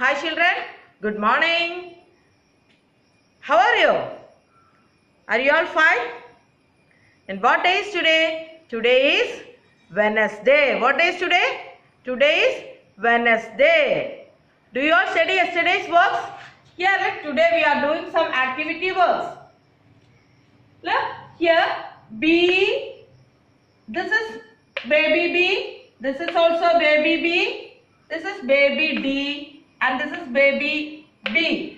Hi children, good morning. How are you? Are you all fine? And what day is today? Today is Wednesday. What day is today? Today is Wednesday. Do you all study yesterday's works? Here, look, today we are doing some activity works. Look, here B, this is baby B, this is also baby B, this is baby D, and this is baby B.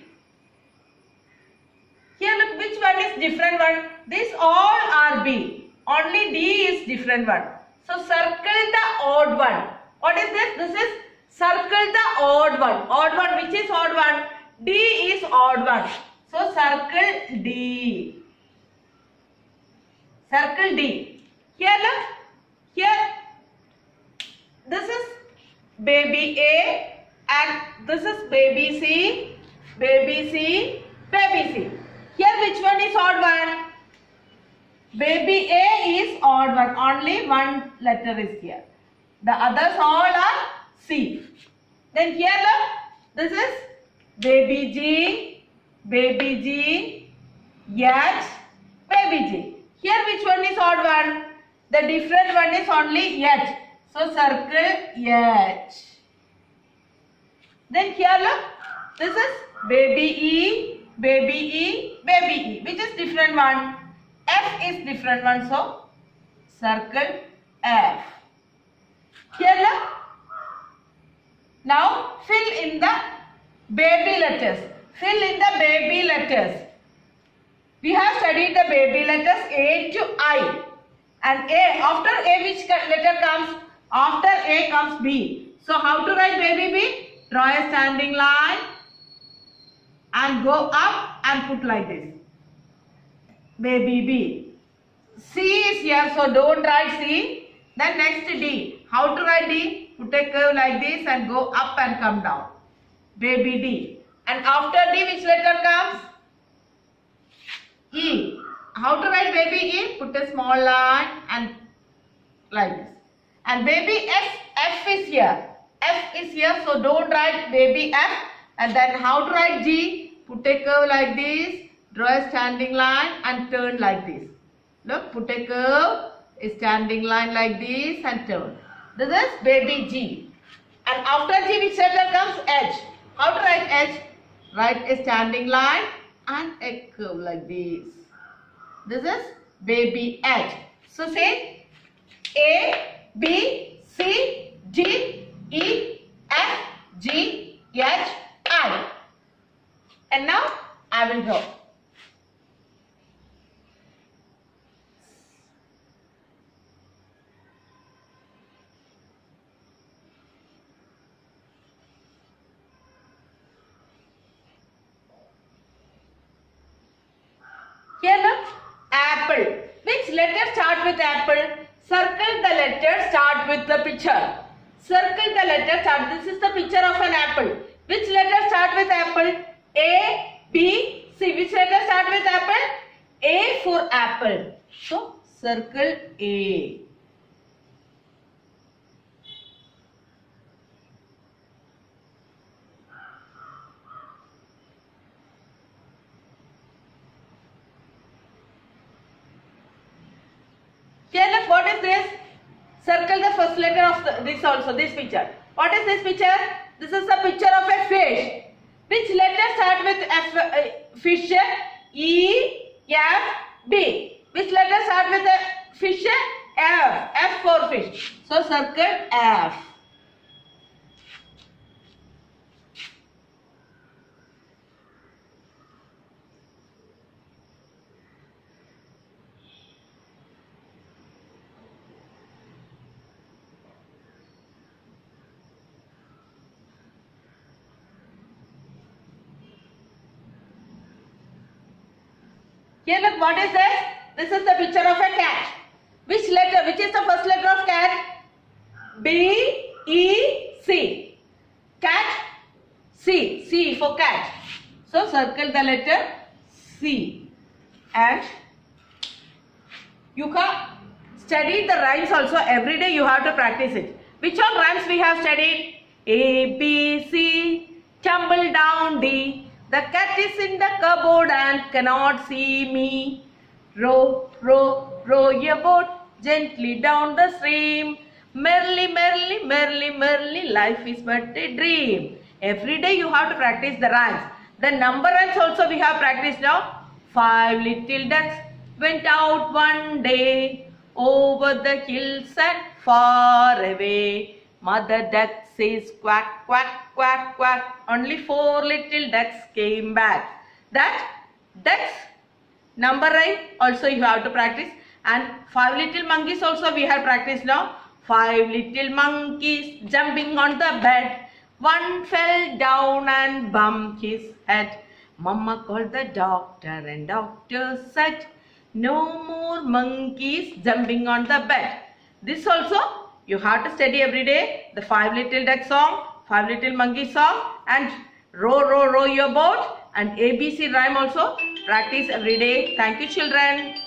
Here look, which one is different one? These all are B. Only D is different one. So circle the odd one. What is this? This is circle the odd one. Odd one, which is odd one? D is odd one. So circle D. Circle D. Here look. Here this is baby A and this is baby C, baby C, baby C. Here which one is odd one? Baby A is odd one. Only one letter is here. The others all are C. Then here look. This is baby G, baby G, H, baby G. Here which one is odd one? The different one is only H. So circle H. Then here look. This is baby E, baby E, baby E. Which is different one? F is different one. So circle F. Here look. Now fill in the baby letters. Fill in the baby letters. We have studied the baby letters A to I. And A, after A which letter comes? After A comes B. So how to write baby B? Draw a standing line and go up and put like this. Baby B. C is here, so don't write C. Then next D. How to write D? Put a curve like this and go up and come down. Baby D. And after D which letter comes? E. How to write baby E? Put a small line and like this. And baby F, F is here. F is here, so don't write baby F. And then how to write G? Put a curve like this, draw a standing line and turn like this. Look, put a curve, a standing line like this and turn. This is baby G. And after G which letter comes? H. How to write H? Write a standing line and a curve like this. This is baby H. So say A, B, C, D, E, F, G, H, I. And now I will draw. Here look, apple. Which letter start with apple? Circle the letter, start with the picture. Circle the letter, start. This is the picture of an apple. Which letter start with apple? A, B, C. Which letter start with apple? A for apple. So circle A. Here look, what is this? Circle the first letter of this also, this picture. What is this picture? This is the picture of a fish. Which letter start with F, fish? E, F, B. Which letter start with a fish? F. F for fish. So circle F. Here look, what is this? This is the picture of a cat. Which letter? Which is the first letter of cat? B, E, C. Cat, C. C for cat. So circle the letter C. And you can study the rhymes also. Every day you have to practice it. Which all rhymes we have studied? A, B, C, D. The cat is in the cupboard and cannot see me. Row, row, row your boat gently down the stream. Merrily, merrily, merrily, merrily, life is but a dream. Every day you have to practice the rhymes. The number rhymes also we have practiced now. 5 little ducks went out one day over the hills and far away. Mother duck says quack, quack, quack, quack. Only 4 little ducks came back. That ducks number rhyme also you have to practice. And 5 little monkeys also we have practiced now. 5 little monkeys jumping on the bed. One fell down and bumped his head. Mama called the doctor and doctor said, no more monkeys jumping on the bed. This also you have to study every day. The 5 little duck song, 5 little monkey song, and row, row, row your boat, and ABC rhyme also practice every day. Thank you, children.